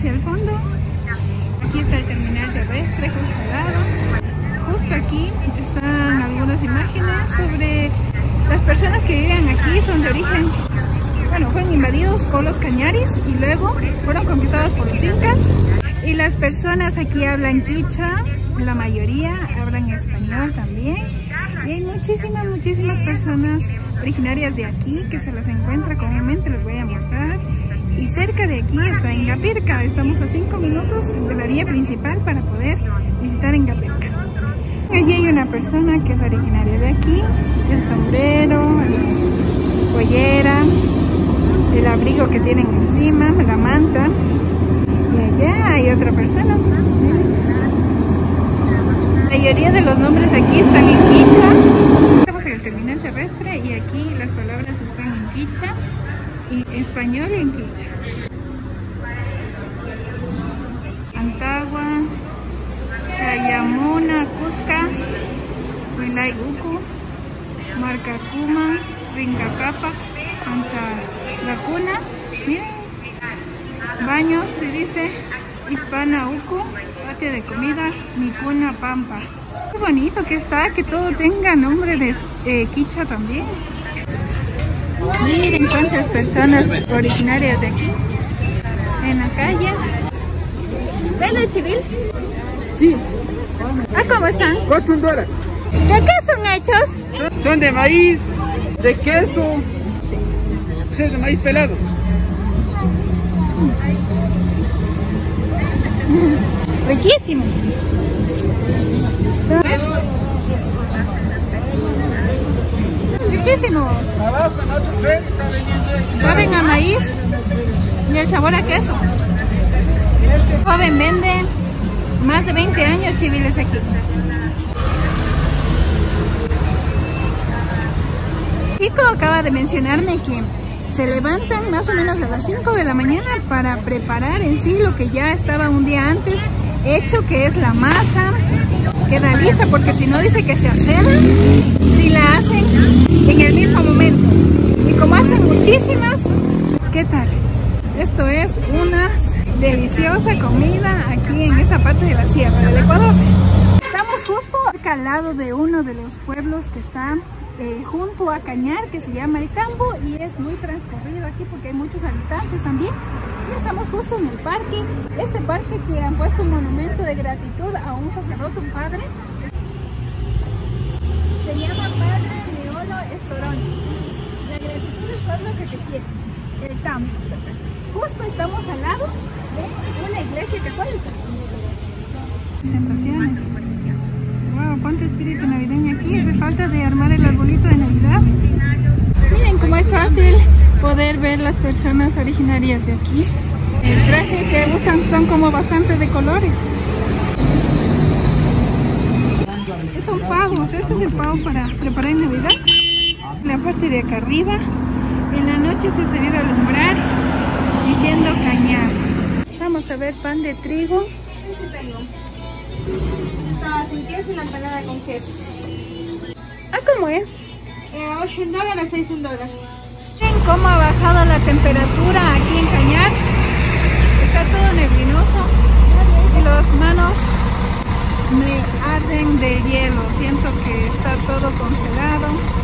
hacia el fondo. Aquí está el terminal terrestre, justo al lado. Justo aquí están algunas imágenes sobre las personas que viven aquí. Son de origen, bueno, fueron invadidos por los cañaris y luego fueron conquistados por los incas. Y las personas aquí hablan quichua, la mayoría hablan español también. Y hay muchísimas personas originarias de aquí que se las encuentra comúnmente, les voy a mostrar. Y cerca de aquí está Ingapirca, estamos a 5 minutos de la vía principal para poder visitar Ingapirca. Allí hay una persona que es originaria de aquí, el sombrero, la pollera, el abrigo que tienen encima, la manta. Y allá hay otra persona. La mayoría de los nombres aquí están en quichua. Estamos en el terminal terrestre y aquí las palabras están en quichua, y español y en quichua. Antagua, Chayamuna, Cusca, Huilay Uku, Marcacuma, Rincacapa, Antagacuna, miren. Baños se dice Hispana Uku, patio de comidas, Micuna Pampa. Qué bonito que está, que todo tenga nombre de quichua también. Miren cuántas personas originarias de aquí en la calle. ¿Ven Chivil? Sí. ¿Cómo están? $4. ¿De qué son hechos? Son de maíz, de queso, de maíz pelado. Riquísimo. Riquísimo. Saben a maíz y el sabor a queso. El joven vende más de 20 años chiviles aquí. Kiko acaba de mencionarme que se levantan más o menos a las 5 de la mañana para preparar en sí lo que ya estaba un día antes hecho, que es la masa. Queda lista porque si no dice que se acera si la hacen en el mismo momento. Y como hacen muchísimas, ¿qué tal? Esto es una deliciosa comida aquí en esta parte de la sierra del Ecuador. Estamos justo acá al lado de uno de los pueblos que está junto a Cañar, que se llama El Campo, y es muy transcurrido aquí porque hay muchos habitantes también. Y estamos justo en el parque, este parque que han puesto un monumento de gratitud a un sacerdote, un padre. Se llama Padre Neolo Estoroni. La gratitud es todo lo que te quiere. El Campo. Justo estamos al lado de una iglesia católica. Presentaciones. Wow, cuánto espíritu navideño aquí. Hace falta de armar el arbolito de Navidad. Miren cómo es fácil poder ver las personas originarias de aquí. El traje que usan son como bastante de colores. Son pavos. Este es el pavo para preparar en Navidad. La parte de acá arriba, en la noche se debe alumbrar diciendo Cañar. Vamos a ver pan de trigo. Está sin queso y la empanada con queso. ¿Cómo es? $8, $6. Miren cómo ha bajado la temperatura aquí en Cañar. Está todo neblinoso y las manos me arden de hielo. Siento que está todo congelado.